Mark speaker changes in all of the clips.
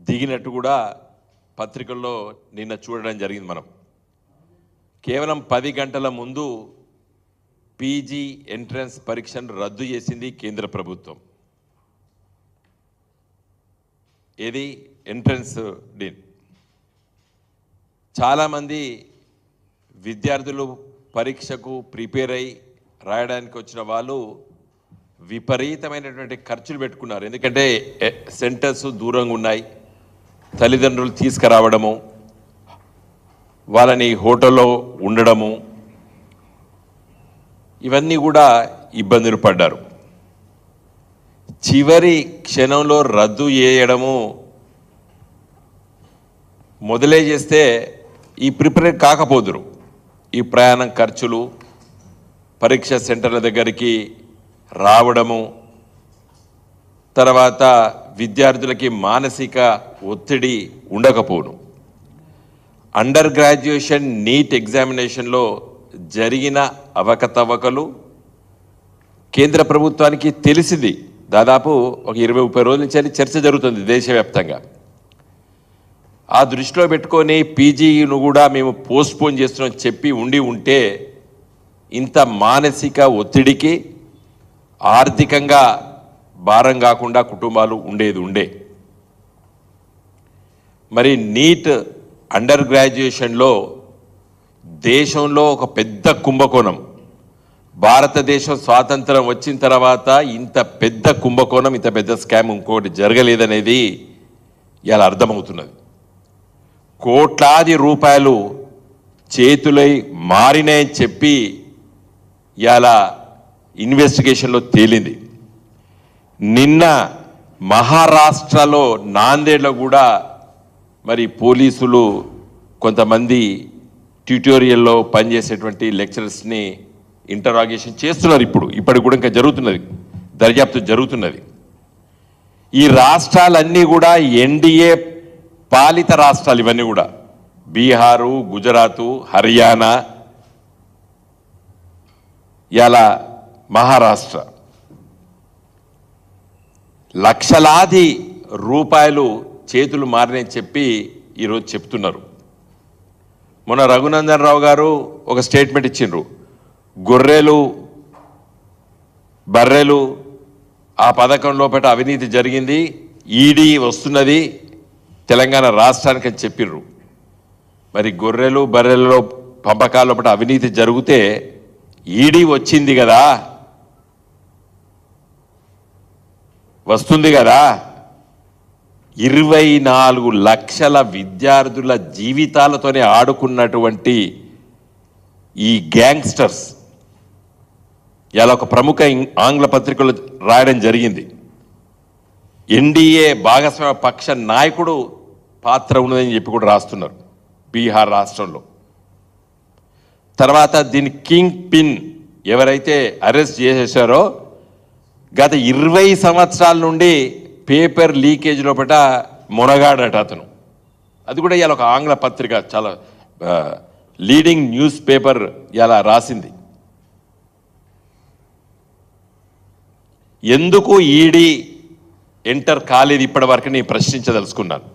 Speaker 1: దిగినట్టు కూడా పత్రికల్లో నిన్న చూడడం జరిగింది. మనం కేవలం 10 గంటల ముందు పీజీ ఎంట్రన్స్ పరీక్షను రద్దు చేసింది కేంద్ర ప్రభుత్వం. ఏది ఎంట్రన్స్ డీన్. చాలామంది విద్యార్థులు పరీక్షకు ప్రిపేర్ అయి రాయడానికి వచ్చిన వాళ్ళు విపరీతమైనటువంటి ఖర్చులు పెట్టుకున్నారు. ఎందుకంటే సెంటర్స్ దూరంగా ఉన్నాయి, తల్లిదండ్రులు తీసుకురావడము, వాళ్ళని హోటల్లో ఉండడము, ఇవన్నీ కూడా ఇబ్బందులు పడ్డారు. చివరి క్షణంలో రద్దు చేయడము మొదలే చేస్తే ఈ ప్రిపేర్ కాకపోదురు. ఈ ప్రయాణం ఖర్చులు, పరీక్ష సెంటర్ల దగ్గరికి రావడము, తర్వాత విద్యార్థులకి మానసిక ఒత్తిడి ఉండకపోను. అండర్ గ్రాడ్యుయేషన్ నీట్ ఎగ్జామినేషన్లో జరిగిన అవకతవకలు కేంద్ర ప్రభుత్వానికి తెలిసింది. దాదాపు ఒక 20-30 రోజుల నుంచి చర్చ జరుగుతుంది దేశవ్యాప్తంగా. ఆ దృష్టిలో పెట్టుకొని పీజీను కూడా మేము పోస్ట్పోన్ చేస్తున్నాం చెప్పి ఉంటే ఇంత మానసిక ఒత్తిడికి ఆర్థికంగా భారం కాకుండా కుటుంబాలు ఉండే. మరి నీట్ అండర్ గ్రాడ్యుయేషన్లో దేశంలో ఒక పెద్ద కుంభకోణం. భారతదేశం స్వాతంత్రం వచ్చిన తర్వాత ఇంత పెద్ద కుంభకోణం, ఇంత పెద్ద స్కామ్ ఇంకోటి జరగలేదనేది ఇలా అర్థమవుతున్నది. కోట్లాది రూపాయలు చేతులై మారినాయని చెప్పి ఇలా ఇన్వెస్టిగేషన్లో తేలింది. నిన్న మహారాష్ట్రలో నాందేడ్లో కూడా మరి పోలీసులు కొంతమంది ట్యూటోరియల్లో పనిచేసేటువంటి లెక్చరర్స్ని ఇంటరాగేషన్ చేస్తున్నారు. ఇప్పటికి కూడా ఇంకా జరుగుతున్నది, దర్యాప్తు జరుగుతున్నది. ఈ రాష్ట్రాలన్నీ కూడా ఎన్డీఏ పాలిత రాష్ట్రాలు. ఇవన్నీ కూడా బీహారు, గుజరాతు, హర్యానా, ఇలా మహారాష్ట్ర. లక్షలాది రూపాయలు చేతులు మారినని చెప్పి ఈరోజు చెప్తున్నారు. మొన్న రఘునందన్ రావు గారు ఒక స్టేట్మెంట్ ఇచ్చిండ్రు. గొర్రెలు బర్రెలు ఆ పథకం లోపల అవినీతి జరిగింది, ఈడీ వస్తున్నది తెలంగాణ రాష్ట్రానికి అని చెప్పిర్రు. మరి గొర్రెలు బర్రెలలో పంపకాల లోపల అవినీతి జరిగితే ఈడీ వచ్చింది కదా, వస్తుంది కదా. 24 లక్షల విద్యార్థుల జీవితాలతోనే ఆడుకున్నటువంటి ఈ గ్యాంగ్స్టర్స్ ఇలా ఒక ప్రముఖ ఆంగ్ల పత్రికలు రాయడం జరిగింది. ఎన్డీఏ భాగస్వామ్య పక్ష నాయకుడు పాత్ర ఉన్నదని చెప్పి కూడా రాస్తున్నారు బీహార్ రాష్ట్రంలో. తర్వాత దీని కింగ్ పిన్ ఎవరైతే అరెస్ట్ చేసేసారో గత 20 సంవత్సరాల నుండి పేపర్ లీకేజ్ లోపల మొనగాడట అతను. అది కూడా ఇలా ఒక ఆంగ్ల పత్రిక, చాలా లీడింగ్ న్యూస్ పేపర్ ఇలా రాసింది. ఎందుకు ఈడీ ఎంటర్ కాలేదు ఇప్పటి వరకు నేను ప్రశ్నించదలుచుకున్నాను.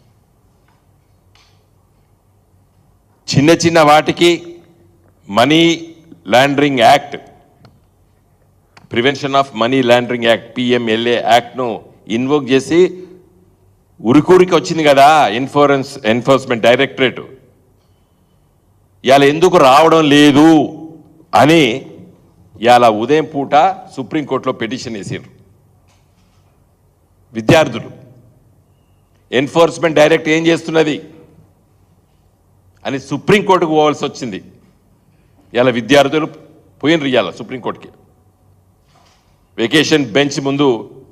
Speaker 1: చిన్న చిన్న వాటికి money laundering act, prevention of money laundering act PMLA యాక్ట్ను ఇన్వోక్ చేసి ఉరికూరికి వచ్చింది కదా ఎన్ఫోర్స్మెంట్ డైరెక్టరేట్. ఇవాళ ఎందుకు రావడం లేదు అని ఇవాళ ఉదయం పూట సుప్రీంకోర్టులో పిటిషన్ వేసారు విద్యార్థులు. ఎన్ఫోర్స్మెంట్ డైరెక్ట్ ఏం చేస్తున్నది అని సుప్రీంకోర్టుకు పోవాల్సి వచ్చింది. ఇవాళ విద్యార్థులు పోయినరు ఇవాళ సుప్రీంకోర్టుకి. వెకేషన్ బెంచ్ ముందు